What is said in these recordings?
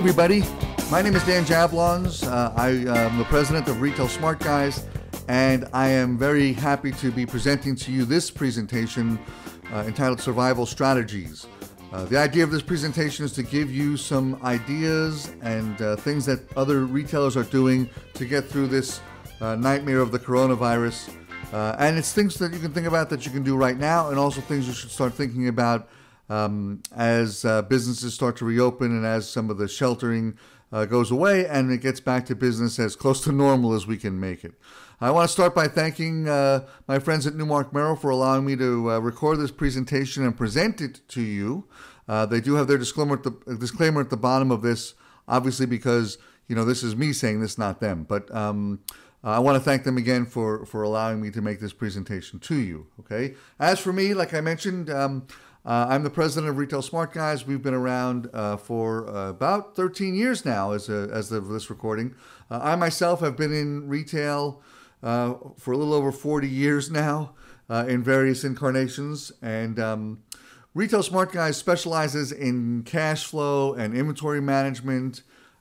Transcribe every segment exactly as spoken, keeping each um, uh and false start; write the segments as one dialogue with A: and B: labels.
A: everybody. My name is Dan Jablons. Uh, I am the president of Retail Smart Guys, and I am very happy to be presenting to you this presentation uh, entitled Survival Strategies. Uh, the idea of this presentation is to give you some ideas and uh, things that other retailers are doing to get through this uh, nightmare of the coronavirus. Uh, and it's things that you can think about that you can do right now, and also things you should start thinking about um, as uh, businesses start to reopen and as some of the sheltering uh, goes away and it gets back to business as close to normal as we can make it. I want to start by thanking uh, my friends at NewMark Merrill for allowing me to uh, record this presentation and present it to you. Uh, they do have their disclaimer at, the, disclaimer at the bottom of this, obviously because, you know, this is me saying this, not them. But um, I want to thank them again for, for allowing me to make this presentation to you, okay? As for me, like I mentioned, um, uh, I'm the president of Retail Smart Guys. We've been around uh, for uh, about thirteen years now as, a, as of this recording. Uh, I myself have been in retail uh, for a little over forty years now uh, in various incarnations. And um, Retail Smart Guys specializes in cash flow and inventory management,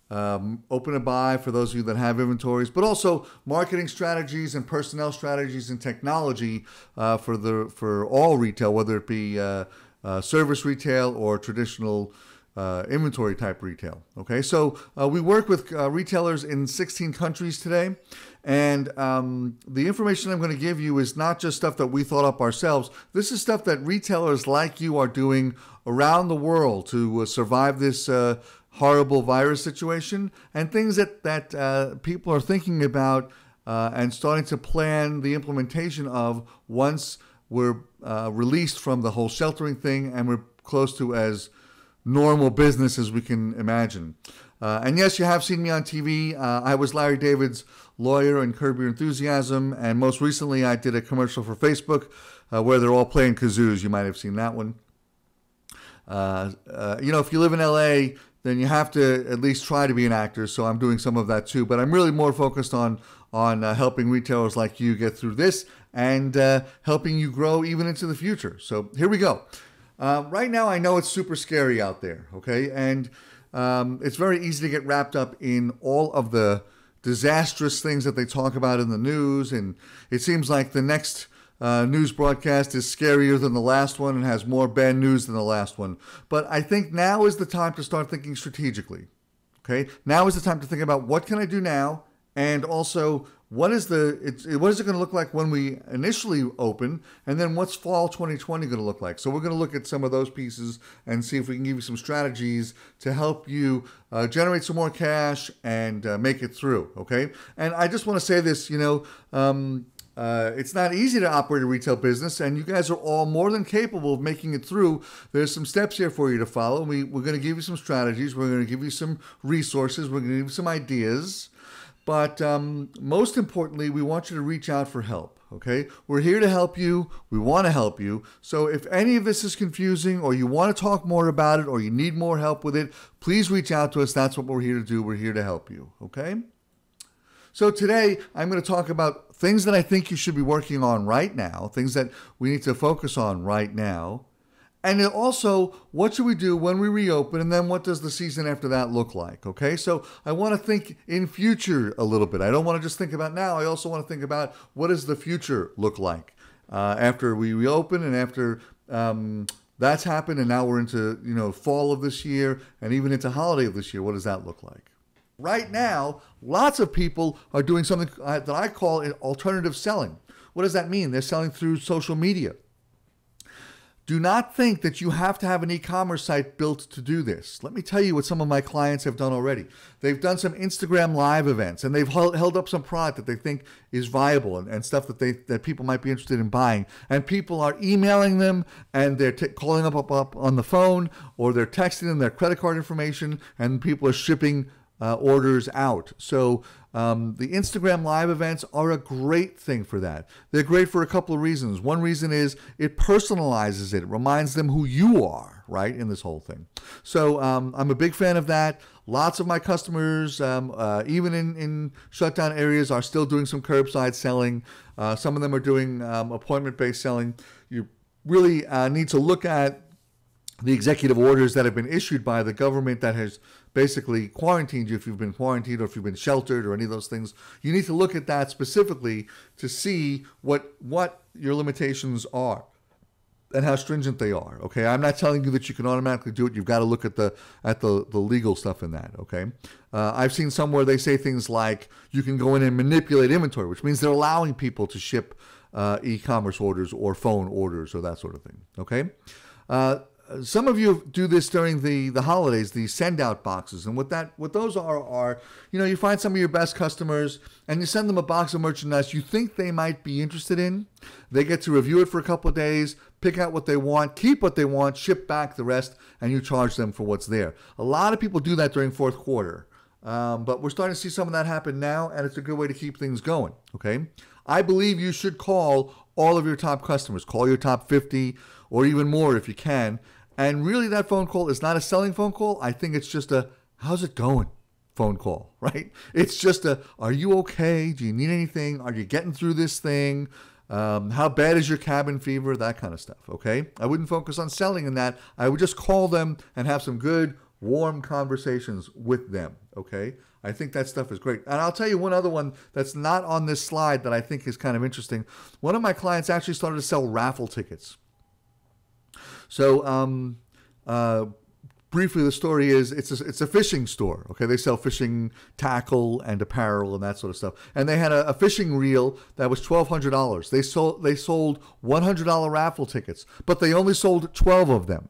A: Um, open to buy for those of you that have inventories, but also marketing strategies and personnel strategies and technology uh, for the for all retail, whether it be uh, uh, service retail or traditional uh, inventory type retail. Okay, so uh, we work with uh, retailers in sixteen countries today, and um, the information I'm going to give you is not just stuff that we thought up ourselves. This is stuff that retailers like you are doing around the world to uh, survive this Uh, horrible virus situation, and things that, that uh, people are thinking about uh, and starting to plan the implementation of once we're uh, released from the whole sheltering thing and we're close to as normal business as we can imagine. Uh, and yes, you have seen me on T V. Uh, I was Larry David's lawyer in Curb Your Enthusiasm, and most recently I did a commercial for Facebook uh, where they're all playing kazoos. You might have seen that one. Uh, uh, you know, if you live in L A, then you have to at least try to be an actor, so I'm doing some of that too. But I'm really more focused on, on uh, helping retailers like you get through this and uh, helping you grow even into the future. So here we go. Uh, right now, I know it's super scary out there, okay? And um, it's very easy to get wrapped up in all of the disastrous things that they talk about in the news, and it seems like the next Uh, news broadcast is scarier than the last one and has more bad news than the last one. But I think now is the time to start thinking strategically. Okay, now is the time to think about what can I do now, and also what is the it's, what is it going to look like when we initially open, and then what's fall twenty twenty going to look like. So we're going to look at some of those pieces and see if we can give you some strategies to help you uh, generate some more cash and uh, make it through. Okay, and I just want to say this, you know. Um, Uh, it's not easy to operate a retail business, and you guys are all more than capable of making it through. There's some steps here for you to follow. We, we're going to give you some strategies. We're going to give you some resources. We're going to give you some ideas. But um, most importantly, we want you to reach out for help, okay? We're here to help you. We want to help you. So if any of this is confusing, or you want to talk more about it, or you need more help with it, please reach out to us. That's what we're here to do. We're here to help you, okay? So today, I'm going to talk about things that I think you should be working on right now, things that we need to focus on right now, and also, what should we do when we reopen, and then what does the season after that look like, okay? So I want to think in future a little bit. I don't want to just think about now. I also want to think about what does the future look like uh, after we reopen and after um, that's happened, and now we're into, you know, fall of this year and even into holiday of this year. What does that look like? Right now, lots of people are doing something that I call alternative selling. What does that mean? They're selling through social media. Do not think that you have to have an e-commerce site built to do this. Let me tell you what some of my clients have done already. They've done some Instagram live events, and they've held up some product that they think is viable and, and stuff that they that people might be interested in buying. And people are emailing them, and they're t calling up, up, up on the phone, or they're texting them their credit card information, and people are shipping Uh, orders out. So um, the Instagram live events are a great thing for that. They're great for a couple of reasons. One reason is it personalizes it. It reminds them who you are, right, in this whole thing. So um, I'm a big fan of that. Lots of my customers, um, uh, even in, in shutdown areas, are still doing some curbside selling. Uh, some of them are doing um, appointment-based selling. You really uh, need to look at the executive orders that have been issued by the government that has basically quarantined you if you've been quarantined or if you've been sheltered or any of those things. You need to look at that specifically to see what what your limitations are and how stringent they are. Okay, I'm not telling you that you can automatically do it. You've got to look at the at the the legal stuff in that. Okay, uh, I've seen somewhere they say things like you can go in and manipulate inventory, which means they're allowing people to ship uh, e-commerce orders or phone orders or that sort of thing. Okay. Uh, Some of you do this during the, the holidays, the send out boxes. And what that what those are are, you know, you find some of your best customers and you send them a box of merchandise you think they might be interested in. They get to review it for a couple of days, pick out what they want, keep what they want, ship back the rest, and you charge them for what's there. A lot of people do that during fourth quarter. Um, but we're starting to see some of that happen now, and it's a good way to keep things going. Okay, I believe you should call all of your top customers. Call your top fifty or even more if you can. And really, that phone call is not a selling phone call. I think it's just a, how's it going phone call, right? It's just a, are you okay? Do you need anything? Are you getting through this thing? Um, how bad is your cabin fever? That kind of stuff, okay? I wouldn't focus on selling in that. I would just call them and have some good, warm conversations with them, okay? I think that stuff is great. And I'll tell you one other one that's not on this slide that I think is kind of interesting. One of my clients actually started to sell raffle tickets. So, um, uh, briefly, the story is it's a, it's a fishing store. Okay, they sell fishing tackle and apparel and that sort of stuff. And they had a, a fishing reel that was twelve hundred dollars. They sold they sold one hundred dollar raffle tickets, but they only sold twelve of them.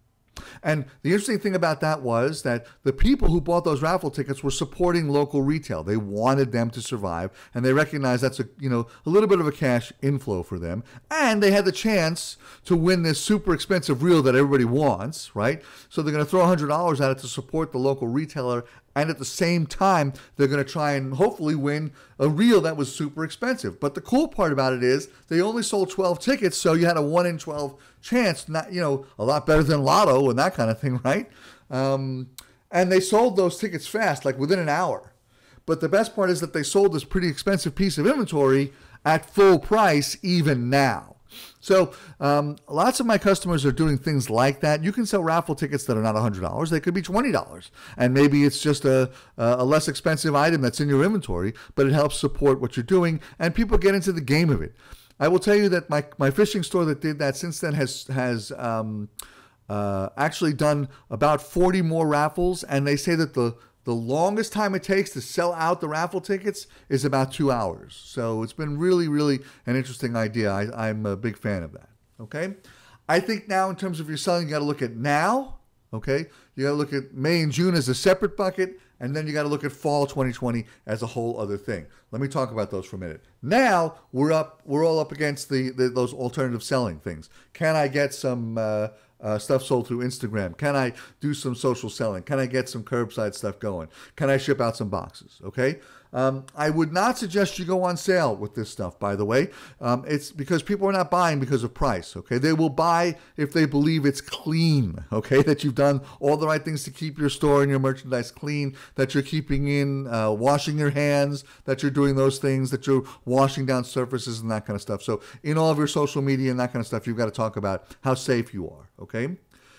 A: And the interesting thing about that was that the people who bought those raffle tickets were supporting local retail. They wanted them to survive, and they recognized that's a you know a little bit of a cash inflow for them. And they had the chance to win this super expensive reel that everybody wants, right? So they're going to throw one hundred dollars at it to support the local retailer, and at the same time, they're going to try and hopefully win a reel that was super expensive. But the cool part about it is they only sold twelve tickets, so you had a one in twelve chance, not you know a lot better than lotto and that kind of thing, right? Um, and they sold those tickets fast, like within an hour. But the best part is that they sold this pretty expensive piece of inventory at full price even now. So um, lots of my customers are doing things like that. You can sell raffle tickets that are not one hundred dollars. They could be twenty dollars. And maybe it's just a, a less expensive item that's in your inventory, but it helps support what you're doing, and people get into the game of it. I will tell you that my, my fishing store that did that since then has, has um, uh, actually done about forty more raffles, and they say that the The longest time it takes to sell out the raffle tickets is about two hours. So it's been really, really an interesting idea. I, I'm a big fan of that. Okay. I think now in terms of your selling, you got to look at now. Okay. You got to look at May and June as a separate bucket. And then you got to look at fall twenty twenty as a whole other thing. Let me talk about those for a minute. Now we're up, we're all up against the, the those alternative selling things. Can I get some uh, uh, stuff sold through Instagram? Can I do some social selling? Can I get some curbside stuff going? Can I ship out some boxes? Okay. Um, I would not suggest you go on sale with this stuff, by the way. Um, it's because people are not buying because of price, okay? They will buy if they believe it's clean, okay? That you've done all the right things to keep your store and your merchandise clean, that you're keeping in, uh, washing your hands, that you're doing those things, that you're washing down surfaces and that kind of stuff. So in all of your social media and that kind of stuff, you've got to talk about how safe you are, okay?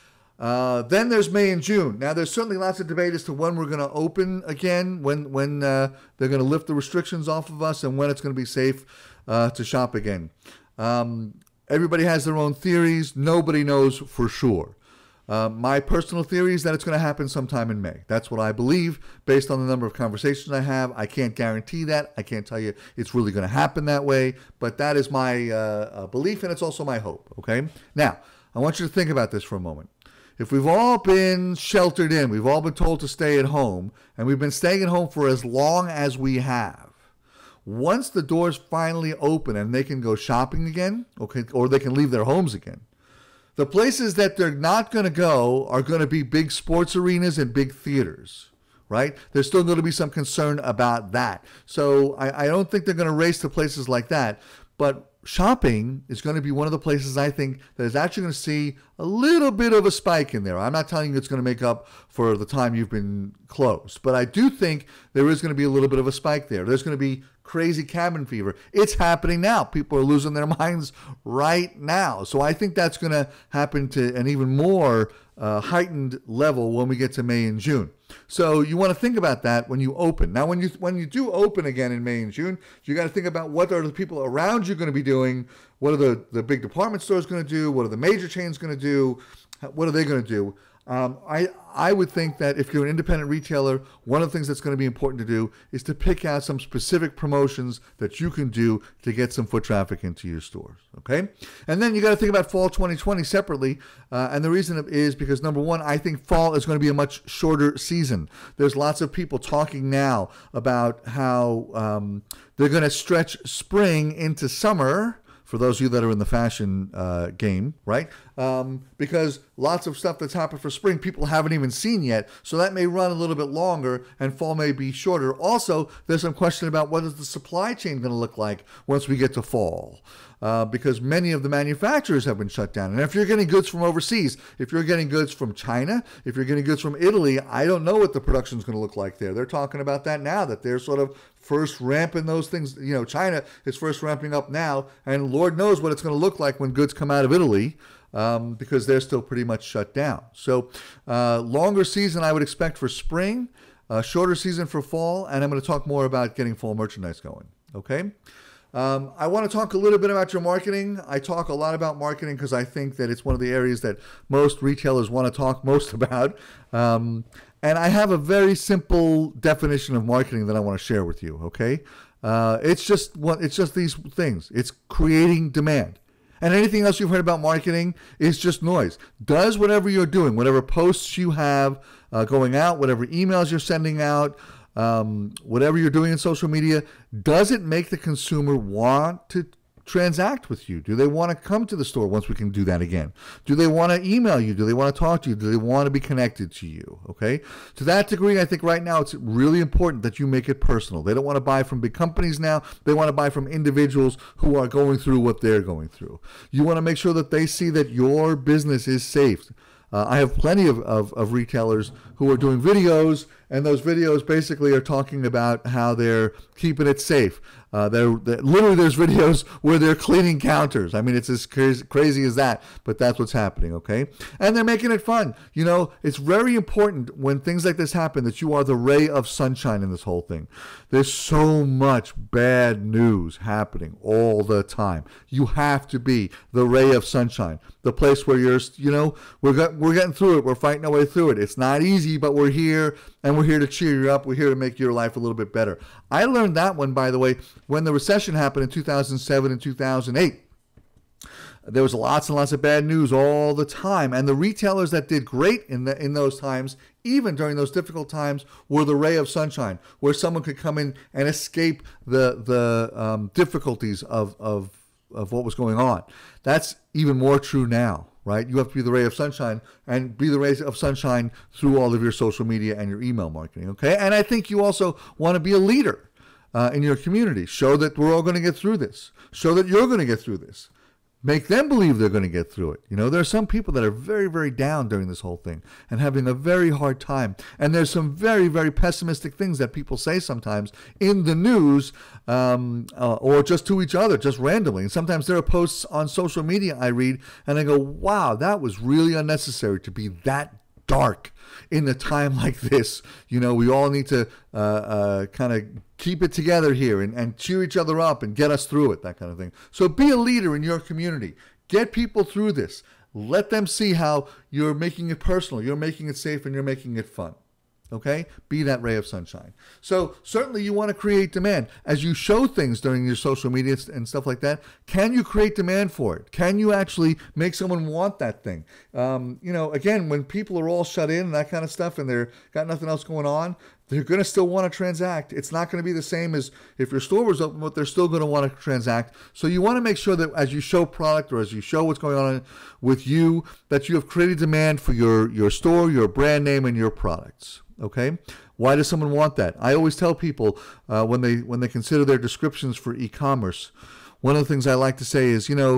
A: Uh, then there's May and June. Now, there's certainly lots of debate as to when we're going to open again, when when uh, they're going to lift the restrictions off of us, and when it's going to be safe uh, to shop again. Um, everybody has their own theories. Nobody knows for sure. Uh, my personal theory is that it's going to happen sometime in May. That's what I believe based on the number of conversations I have. I can't guarantee that. I can't tell you it's really going to happen that way, but that is my uh, belief, and it's also my hope. Okay? Now, I want you to think about this for a moment. If we've all been sheltered in, we've all been told to stay at home, and we've been staying at home for as long as we have, once the doors finally open and they can go shopping again, okay, or they can leave their homes again, the places that they're not going to go are going to be big sports arenas and big theaters, right? There's still going to be some concern about that. So I, I don't think they're going to race to places like that, but shopping is going to be one of the places I think that is actually going to see a little bit of a spike in there. I'm not telling you it's going to make up for the time you've been closed, but I do think there is going to be a little bit of a spike there. There's going to be crazy cabin fever. It's happening now. People are losing their minds right now. So I think that's going to happen to an even more uh, heightened level when we get to May and June. So you want to think about that when you open. Now, when you when you do open again in May and June, you got to think about what are the people around you going to be doing. What are the, the big department stores going to do? What are the major chains going to do? What are they going to do? Um, I, I would think that if you're an independent retailer, one of the things that's going to be important to do is to pick out some specific promotions that you can do to get some foot traffic into your stores, okay? And then you got to think about fall twenty twenty separately, uh, and the reason is because, number one, I think fall is going to be a much shorter season. There's lots of people talking now about how um, they're going to stretch spring into summer, for those of you that are in the fashion uh, game, right? Um, because lots of stuff that's happened for spring, people haven't even seen yet. So that may run a little bit longer and fall may be shorter. Also, there's some question about what is the supply chain going to look like once we get to fall. Uh, because many of the manufacturers have been shut down. And if you're getting goods from overseas, if you're getting goods from China, if you're getting goods from Italy, I don't know what the production is going to look like there. They're talking about that now, that they're sort of first ramping those things. You know, China is first ramping up now, and Lord knows what it's going to look like when goods come out of Italy, um, because they're still pretty much shut down. So uh, longer season I would expect for spring, uh, shorter season for fall, and I'm going to talk more about getting fall merchandise going, okay? Um, I want to talk a little bit about your marketing. I talk a lot about marketing because I think that it's one of the areas that most retailers want to talk most about. Um, and I have a very simple definition of marketing that I want to share with you, okay? Uh, it's just what it's just these things. It's creating demand. And anything else you've heard about marketing is just noise. Does whatever you're doing, whatever posts you have uh, going out, whatever emails you're sending out, Um, whatever you're doing in social media, does it make the consumer want to transact with you? Do they want to come to the store once we can do that again? Do they want to email you? Do they want to talk to you? Do they want to be connected to you? Okay. To that degree, I think right now it's really important that you make it personal. They don't want to buy from big companies now. They want to buy from individuals who are going through what they're going through. You want to make sure that they see that your business is safe. Uh, I have plenty of, of, of retailers who are doing videos, and those videos basically are talking about how they're keeping it safe. Uh, they're, they're, literally, there's videos where they're cleaning counters. I mean, it's as crazy, crazy as that, but that's what's happening, okay? And they're making it fun. You know, it's very important when things like this happen that you are the ray of sunshine in this whole thing. There's so much bad news happening all the time. You have to be the ray of sunshine, the place where you're, you know, we're, got, we're getting through it. We're fighting our way through it. It's not easy, but we're here, and we're here to cheer you up. We're here to make your life a little bit better. I learned that one, by the way, when the recession happened in two thousand seven and two thousand eight. There was lots and lots of bad news all the time, and the retailers that did great in the, in those times, even during those difficult times, were the ray of sunshine, where someone could come in and escape the the um, difficulties of, of of what was going on. That's even more true now, right? You have to be the ray of sunshine and be the ray of sunshine through all of your social media and your email marketing, okay? And I think you also want to be a leader uh, in your community. Show that we're all going to get through this. Show that you're going to get through this. Make them believe they're going to get through it. You know, there are some people that are very, very down during this whole thing and having a very hard time. And there's some very, very pessimistic things that people say sometimes in the news um, uh, or just to each other, just randomly. And sometimes there are posts on social media I read and I go, wow, that was really unnecessary to be that dark in a time like this. You know, we all need to uh, uh, kind of keep it together here and, and cheer each other up and get us through it, that kind of thing. So be a leader in your community. Get people through this. Let them see how you're making it personal, you're making it safe, and you're making it fun. Okay? Be that ray of sunshine. So certainly you want to create demand. As you show things during your social media and stuff like that, can you create demand for it? Can you actually make someone want that thing? Um, you know, again, when people are all shut in and that kind of stuff and they're got nothing else going on, they're going to still want to transact. It's not going to be the same as if your store was open, but they're still going to want to transact. So you want to make sure that as you show product or as you show what's going on with you, that you have created demand for your, your store, your brand name, and your products. Okay? Why does someone want that? I always tell people uh, when they when they consider their descriptions for e-commerce, one of the things I like to say is, you know,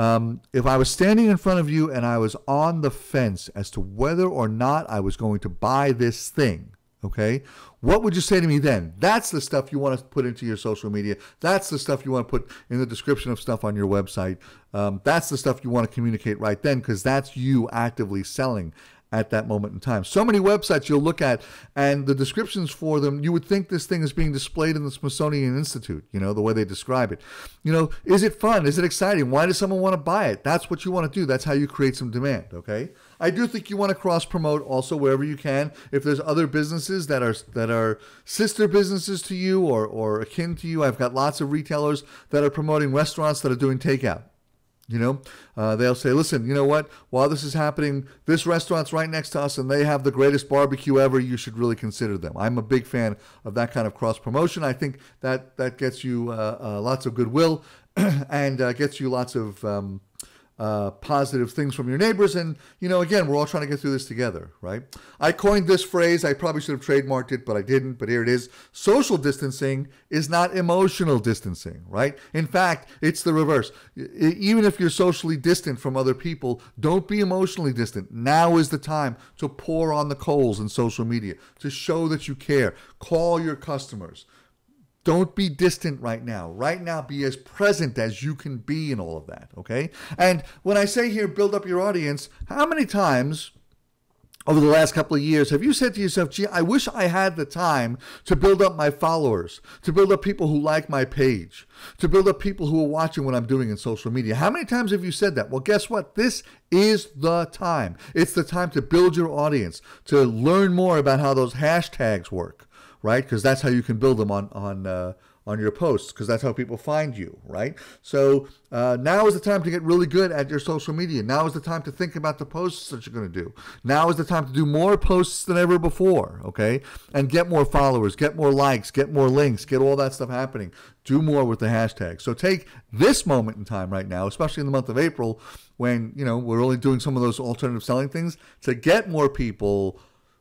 A: Um, if I was standing in front of you and I was on the fence as to whether or not I was going to buy this thing, okay, what would you say to me then? That's the stuff you want to put into your social media. That's the stuff you want to put in the description of stuff on your website. Um, that's the stuff you want to communicate right then, because that's you actively selling at that moment in time. So many websites you'll look at, and the descriptions for them, you would think this thing is being displayed in the Smithsonian Institute, you know, the way they describe it. You know, is it fun? Is it exciting? Why does someone want to buy it? That's what you want to do. That's how you create some demand, okay? I do think you want to cross-promote also wherever you can. If there's other businesses that are that are sister businesses to you or, or akin to you, I've got lots of retailers that are promoting restaurants that are doing takeout. You know, uh, they'll say, listen, you know what? While this is happening, this restaurant's right next to us and they have the greatest barbecue ever. You should really consider them. I'm a big fan of that kind of cross promotion. I think that that gets you uh, uh, lots of goodwill and uh, gets you lots of um, uh, positive things from your neighbors. And, you know, again, we're all trying to get through this together, right? I coined this phrase. I probably should have trademarked it, but I didn't. But here it is. Social distancing is not emotional distancing, right? In fact, it's the reverse. Even if you're socially distant from other people, don't be emotionally distant. Now is the time to pour on the coals in social media, to show that you care. Call your customers. Don't be distant right now. Right now, be as present as you can be in all of that, okay? And when I say here, build up your audience, how many times over the last couple of years have you said to yourself, gee, I wish I had the time to build up my followers, to build up people who like my page, to build up people who are watching what I'm doing in social media? How many times have you said that? Well, guess what? This is the time. It's the time to build your audience, to learn more about how those hashtags work, right? Because that's how you can build them on on uh, on your posts, because that's how people find you, right? So uh, now is the time to get really good at your social media. Now is the time to think about the posts that you're going to do. Now is the time to do more posts than ever before, okay? And get more followers, get more likes, get more links, get all that stuff happening. Do more with the hashtag. So take this moment in time right now, especially in the month of April, when, you know, we're only doing some of those alternative selling things, to get more people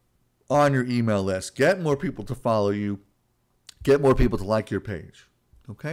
A: on your email list, get more people to follow you, get more people to like your page, okay?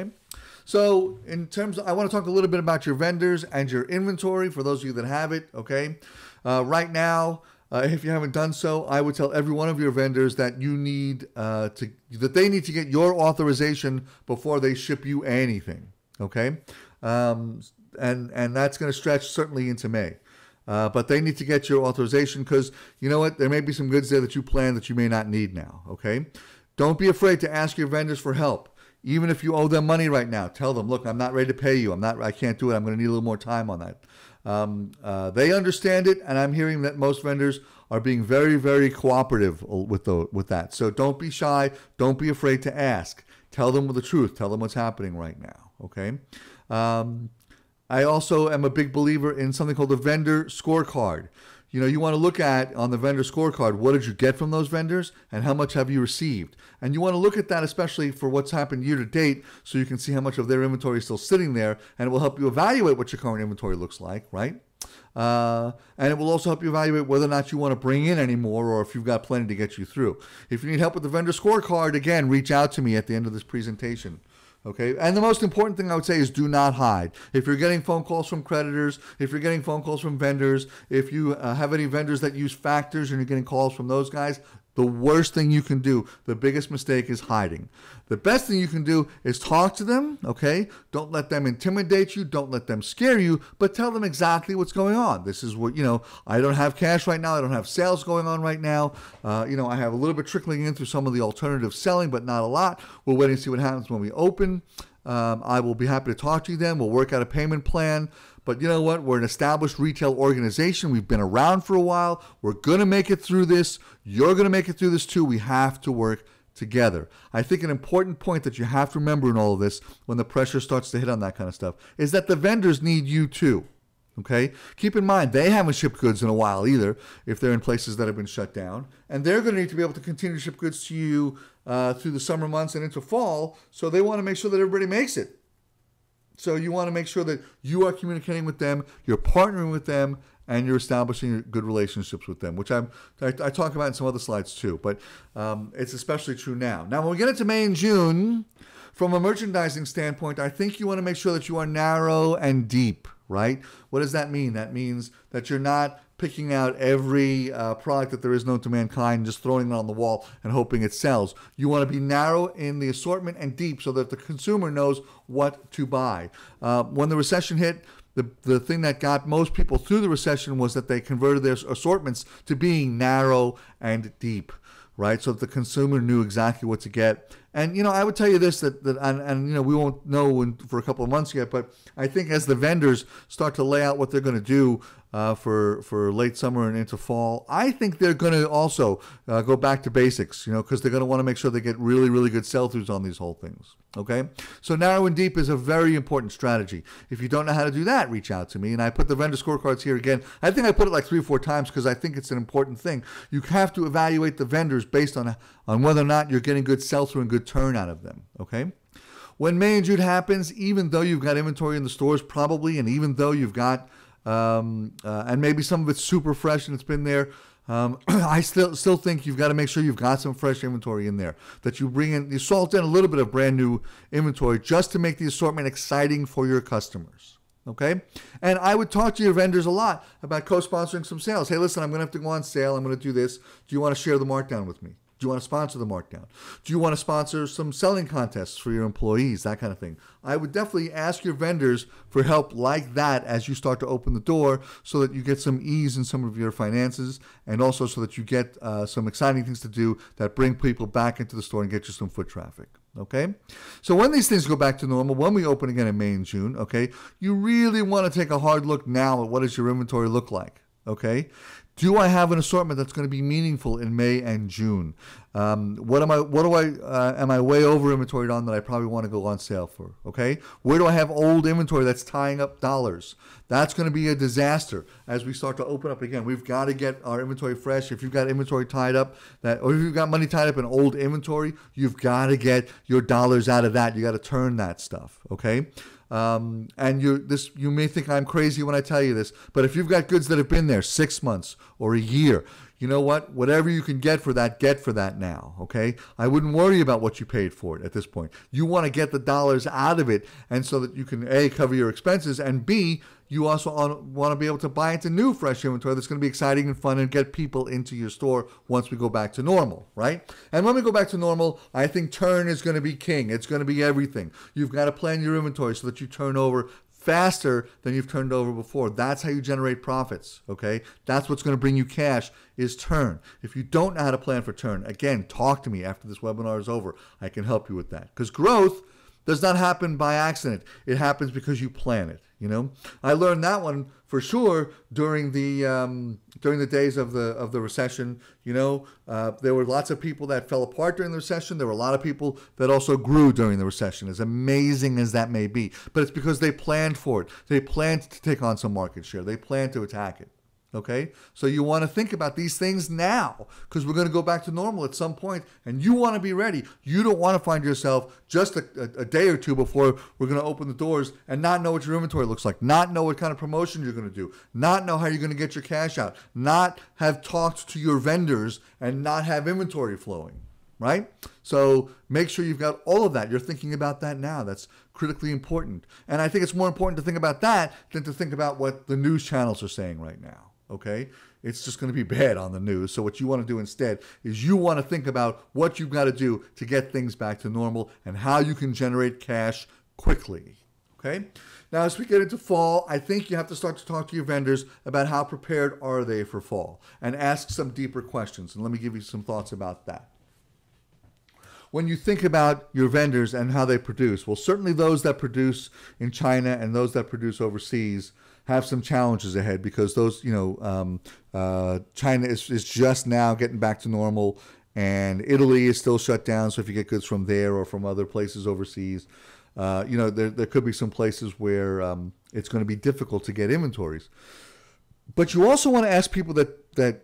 A: So in terms of, I want to talk a little bit about your vendors and your inventory for those of you that have it, okay? Uh, right now, uh, if you haven't done so, I would tell every one of your vendors that you need uh, to, that they need to get your authorization before they ship you anything, okay? Um, and, and that's going to stretch certainly into May. Uh, but they need to get your authorization because, you know what, there may be some goods there that you plan that you may not need now, okay? Don't be afraid to ask your vendors for help. Even if you owe them money right now, tell them, look, I'm not ready to pay you. I'm not, I can't do it. I'm going to need a little more time on that. Um, uh, they understand it, and I'm hearing that most vendors are being very, very cooperative with, the, with that. So don't be shy. Don't be afraid to ask. Tell them the truth. Tell them what's happening right now, okay? Um, I also am a big believer in something called the vendor scorecard. You know, you want to look at on the vendor scorecard, what did you get from those vendors and how much have you received? And you want to look at that especially for what's happened year to date so you can see how much of their inventory is still sitting there, and it will help you evaluate what your current inventory looks like, right? Uh, and it will also help you evaluate whether or not you want to bring in any more or if you've got plenty to get you through. If you need help with the vendor scorecard, again, reach out to me at the end of this presentation. Okay, and the most important thing I would say is do not hide. If you're getting phone calls from creditors, if you're getting phone calls from vendors, if you uh, have any vendors that use factors and you're getting calls from those guys, the worst thing you can do, the biggest mistake, is hiding. The best thing you can do is talk to them, okay? Don't let them intimidate you. Don't let them scare you, but tell them exactly what's going on. This is what, you know, I don't have cash right now. I don't have sales going on right now. Uh, you know, I have a little bit trickling in through some of the alternative selling, but not a lot. We'll wait and see what happens when we open. Um, I will be happy to talk to you then. We'll work out a payment plan. But you know what? We're an established retail organization. We've been around for a while. We're going to make it through this. You're going to make it through this too. We have to work together. I think an important point that you have to remember in all of this when the pressure starts to hit on that kind of stuff is that the vendors need you too. Okay? Keep in mind, they haven't shipped goods in a while either if they're in places that have been shut down. And they're going to need to be able to continue to ship goods to you uh, through the summer months and into fall. So they want to make sure that everybody makes it. So you want to make sure that you are communicating with them, you're partnering with them, and you're establishing good relationships with them, which I'm, I, I talk about in some other slides too. But um, it's especially true now. Now, when we get into May and June, from a merchandising standpoint, I think you want to make sure that you are narrow and deep, right? What does that mean? That means that you're not picking out every uh, product that there is known to mankind and just throwing it on the wall and hoping it sells. You want to be narrow in the assortment and deep so that the consumer knows what to buy. Uh, when the recession hit, the, the thing that got most people through the recession was that they converted their assortments to being narrow and deep, right? So that the consumer knew exactly what to get. And, you know, I would tell you this, that, that and, and, you know, we won't know in, for a couple of months yet, but I think as the vendors start to lay out what they're going to do uh, for, for late summer and into fall, I think they're going to also uh, go back to basics, you know, because they're going to want to make sure they get really, really good sell-throughs on these whole things, okay? So narrow and deep is a very important strategy. If you don't know how to do that, reach out to me. And I put the vendor scorecards here again. I think I put it like three or four times because I think it's an important thing. You have to evaluate the vendors based on, on whether or not you're getting good sell-through and good turn out of them, okay? When May and June happens, even though you've got inventory in the stores probably, and even though you've got, um, uh, and maybe some of it's super fresh and it's been there, um, I still still think you've got to make sure you've got some fresh inventory in there, that you bring in, you salt in a little bit of brand new inventory just to make the assortment exciting for your customers. Okay? And I would talk to your vendors a lot about co-sponsoring some sales. Hey, listen, I'm going to have to go on sale. I'm going to do this. Do you want to share the markdown with me? Do you want to sponsor the markdown? Do you want to sponsor some selling contests for your employees? That kind of thing. I would definitely ask your vendors for help like that as you start to open the door so that you get some ease in some of your finances and also so that you get uh, some exciting things to do that bring people back into the store and get you some foot traffic. Okay? So when these things go back to normal, when we open again in May and June, okay, you really want to take a hard look now at what does your inventory look like. Okay? Do I have an assortment that's going to be meaningful in May and June? Um, what am I? What do I? Uh, am I way over inventoried on that I probably want to go on sale for? Okay. Where do I have old inventory that's tying up dollars? That's going to be a disaster as we start to open up again. We've got to get our inventory fresh. If you've got inventory tied up, that, or if you've got money tied up in old inventory, you've got to get your dollars out of that. You got to turn that stuff. Okay. Um, and you this you may think I'm crazy when I tell you this, but if you've got goods that have been there six months or a year, you know what? Whatever you can get for that, get for that now, okay? I wouldn't worry about what you paid for it at this point. You want to get the dollars out of it, and so that you can, A, cover your expenses, and B, you also want to be able to buy into new fresh inventory that's going to be exciting and fun and get people into your store once we go back to normal, right? And when we go back to normal, I think turn is going to be king. It's going to be everything. You've got to plan your inventory so that you turn over faster than you've turned over before. That's how you generate profits, okay? That's what's going to bring you cash is turn. If you don't know how to plan for turn, again, talk to me after this webinar is over. I can help you with that. Because growth does not happen by accident. It happens because you plan it, you know? I learned that one for sure during the um, during the days of the of the recession. You know, uh, there were lots of people that fell apart during the recession. There were a lot of people that also grew during the recession, as amazing as that may be. But it's because they planned for it. They planned to take on some market share. They planned to attack it. Okay, so you want to think about these things now because we're going to go back to normal at some point, and you want to be ready. You don't want to find yourself just a, a, a day or two before we're going to open the doors and not know what your inventory looks like, not know what kind of promotion you're going to do, not know how you're going to get your cash out, not have talked to your vendors and not have inventory flowing, right? So make sure you've got all of that. You're thinking about that now. That's critically important. And I think it's more important to think about that than to think about what the news channels are saying right now. Okay, it's just going to be bad on the news. So what you want to do instead is you want to think about what you've got to do to get things back to normal and how you can generate cash quickly. Okay, now as we get into fall, I think you have to start to talk to your vendors about how prepared are they for fall and ask some deeper questions. And let me give you some thoughts about that. When you think about your vendors and how they produce, well, certainly those that produce in China and those that produce overseas have some challenges ahead because those, you know, um, uh, China is, is just now getting back to normal and Italy is still shut down. So if you get goods from there or from other places overseas, uh, you know, there, there could be some places where um, it's going to be difficult to get inventories. But you also want to ask people that, that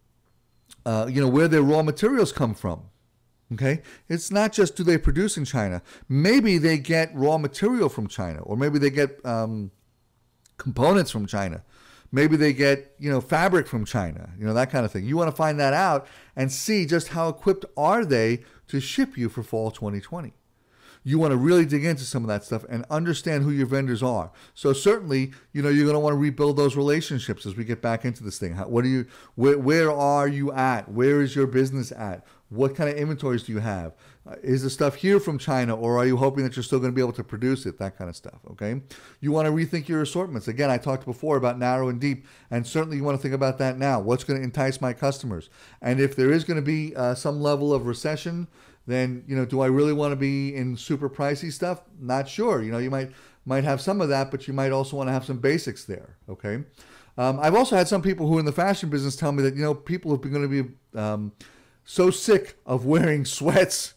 A: uh, you know, where their raw materials come from. Okay, it's not just do they produce in China. Maybe they get raw material from China, or maybe they get um, components from China. Maybe they get, you know, fabric from China, you know, that kind of thing. You want to find that out and see just how equipped are they to ship you for fall twenty twenty. you want to really dig into some of that stuff and understand who your vendors are. So certainly, you know, you're going to want to rebuild those relationships as we get back into this thing. How, what are you, where, where are you at? Where is your business at? What kind of inventories do you have? Uh, is the stuff here from China, or are you hoping that you're still going to be able to produce it? That kind of stuff, okay? You want to rethink your assortments. Again, I talked before about narrow and deep, and certainly you want to think about that now. What's going to entice my customers? And if there is going to be uh, some level of recession, then, you know, do I really want to be in super pricey stuff? Not sure. You know, you might might have some of that, but you might also want to have some basics there, okay? Um, I've also had some people who are in the fashion business tell me that, you know, people have been going to be um, so sick of wearing sweats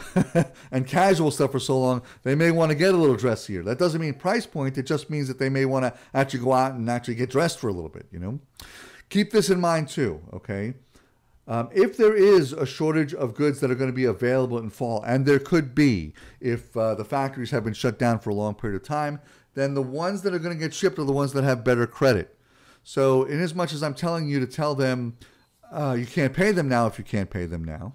A: and casual stuff for so long, they may want to get a little dressier. That doesn't mean price point. It just means that they may want to actually go out and actually get dressed for a little bit, you know? Keep this in mind too, okay? Um, if there is a shortage of goods that are going to be available in fall, and there could be if uh, the factories have been shut down for a long period of time, then the ones that are going to get shipped are the ones that have better credit. So in as much as I'm telling you to tell them uh, you can't pay them now if you can't pay them now,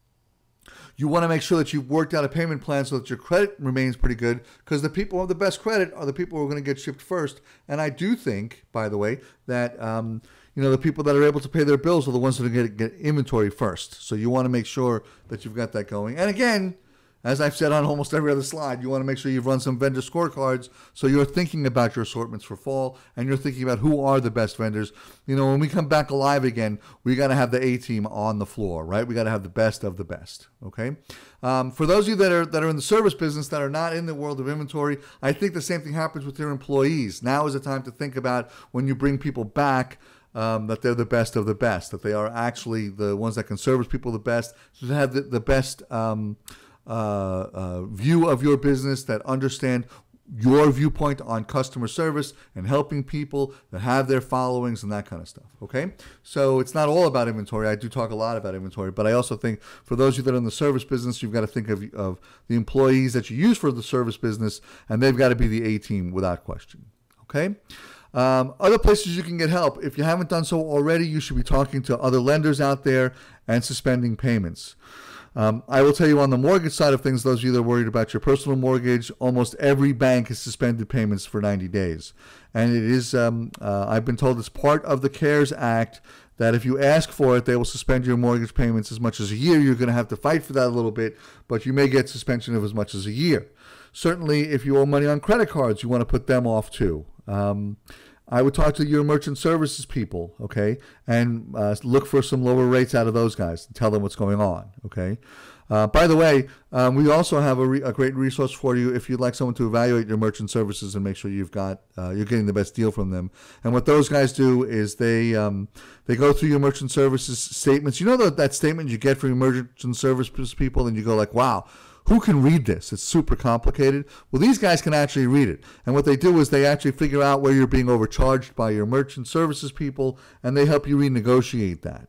A: you want to make sure that you've worked out a payment plan so that your credit remains pretty good, because the people who have the best credit are the people who are going to get shipped first. And I do think, by the way, that um, you know, the people that are able to pay their bills are the ones that are going to get inventory first. So you want to make sure that you've got that going. And again, as I've said on almost every other slide, you want to make sure you've run some vendor scorecards so you're thinking about your assortments for fall, and you're thinking about who are the best vendors. You know, when we come back alive again, we got to have the A-team on the floor, right? We got to have the best of the best, okay? Um, for those of you that are that are in the service business, that are not in the world of inventory, I think the same thing happens with your employees. Now is the time to think about, when you bring people back, Um, that they're the best of the best, that they are actually the ones that can service people the best, that have the, the best um, uh, uh, view of your business, that understand your viewpoint on customer service and helping people, that have their followings and that kind of stuff, okay? So it's not all about inventory. I do talk a lot about inventory, but I also think for those of you that are in the service business, you've got to think of, of the employees that you use for the service business, and they've got to be the A-team without question, okay? Um, other places you can get help. If you haven't done so already, you should be talking to other lenders out there and suspending payments. Um, I will tell you, on the mortgage side of things, those of you that are worried about your personal mortgage, almost every bank has suspended payments for ninety days. And it is, um, uh, I've been told it's part of the CARES Act that if you ask for it, they will suspend your mortgage payments as much as a year. You're going to have to fight for that a little bit, but you may get suspension of as much as a year. Certainly, if you owe money on credit cards, you want to put them off too. Um, I would talk to your merchant services people, okay, and uh, look for some lower rates out of those guys and tell them what's going on, okay. Uh, by the way, um, we also have a, re a great resource for you if you'd like someone to evaluate your merchant services and make sure you've got uh, you're getting the best deal from them. And what those guys do is they um, they go through your merchant services statements. You know that that statement you get from your merchant services people, and you go like, wow, who can read this? It's super complicated. Well, these guys can actually read it. And what they do is they actually figure out where you're being overcharged by your merchant services people, and they help you renegotiate that.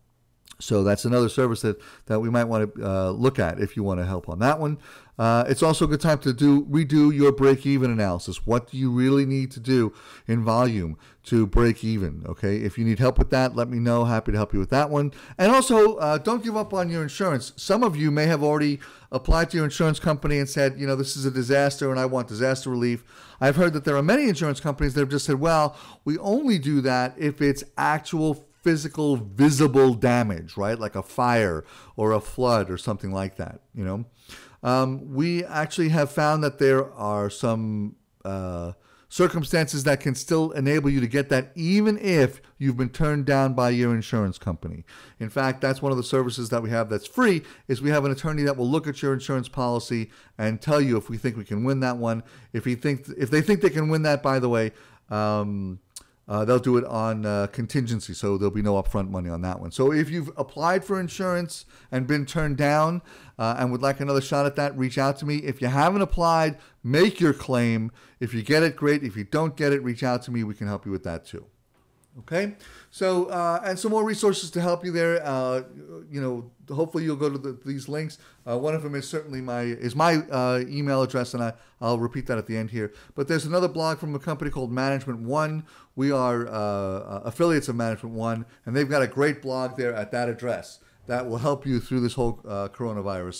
A: So that's another service that, that we might want to uh, look at if you want to help on that one. Uh, it's also a good time to do redo your break-even analysis. What do you really need to do in volume to break even? Okay, if you need help with that, let me know. Happy to help you with that one. And also, uh, don't give up on your insurance. Some of you may have already applied to your insurance company and said, you know, this is a disaster and I want disaster relief. I've heard that there are many insurance companies that have just said, well, we only do that if it's actual physical, visible damage, right? Like a fire or a flood or something like that, you know. Um, we actually have found that there are some uh, circumstances that can still enable you to get that even if you've been turned down by your insurance company. In fact, that's one of the services that we have that's free, is we have an attorney that will look at your insurance policy and tell you if we think we can win that one. If, he think, if they think they can win that, by the way, um, Uh, they'll do it on uh, contingency, so there'll be no upfront money on that one. So if you've applied for insurance and been turned down uh, and would like another shot at that, reach out to me. If you haven't applied, make your claim. If you get it, great. If you don't get it, reach out to me. We can help you with that too. Okay, so uh, and some more resources to help you there. Uh, you know, hopefully you'll go to the, these links. Uh, one of them is certainly my is my uh, email address, and I I'll repeat that at the end here. But there's another blog from a company called Management One. We are uh, affiliates of Management One, and they've got a great blog there at that address that will help you through this whole uh, coronavirus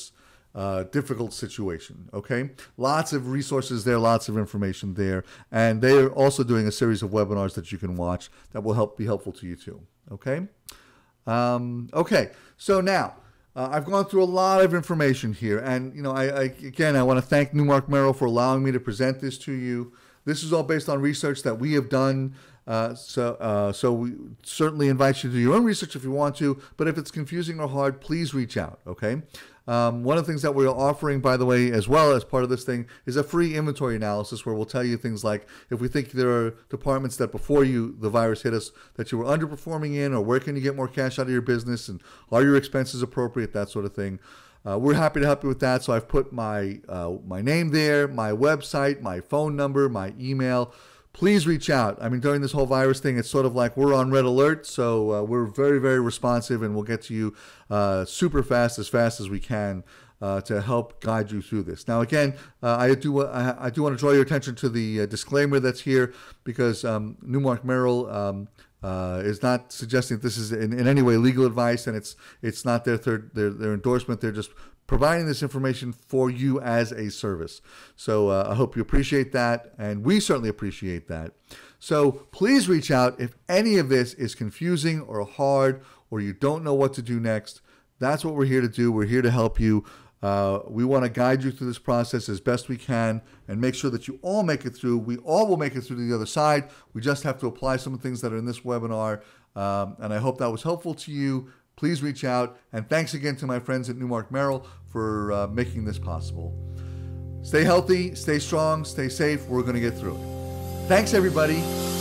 A: uh, difficult situation. Okay, lots of resources there, lots of information there, and they are also doing a series of webinars that you can watch that will help be helpful to you too. Okay, um, okay. So now uh, I've gone through a lot of information here, and you know, I, I again I want to thank NewMark Merrill for allowing me to present this to you. This is all based on research that we have done. Uh, so, uh, so we certainly invite you to do your own research if you want to, but if it's confusing or hard, please reach out, okay? Um, one of the things that we're offering, by the way, as well as part of this thing, is a free inventory analysis where we'll tell you things like if we think there are departments that before you the virus hit us that you were underperforming in, or where can you get more cash out of your business, and are your expenses appropriate, that sort of thing. Uh, we're happy to help you with that, so I've put my, uh, my name there, my website, my phone number, my email. Please reach out. I mean, during this whole virus thing, it's sort of like we're on red alert, so uh, we're very, very responsive, and we'll get to you uh, super fast, as fast as we can, uh, to help guide you through this. Now, again, uh, I do I, I do want to draw your attention to the uh, disclaimer that's here, because um, NewMark Merrill um, uh, is not suggesting that this is in, in any way legal advice, and it's it's not their third their their endorsement. They're just providing this information for you as a service. So uh, I hope you appreciate that, and we certainly appreciate that. So please reach out if any of this is confusing or hard, or you don't know what to do next. That's what we're here to do. We're here to help you. Uh, we want to guide you through this process as best we can and make sure that you all make it through. We all will make it through to the other side. We just have to apply some of the things that are in this webinar, um, and I hope that was helpful to you. Please reach out, and thanks again to my friends at NewMark Merrill for uh, making this possible. Stay healthy, stay strong, stay safe. We're going to get through it. Thanks, everybody.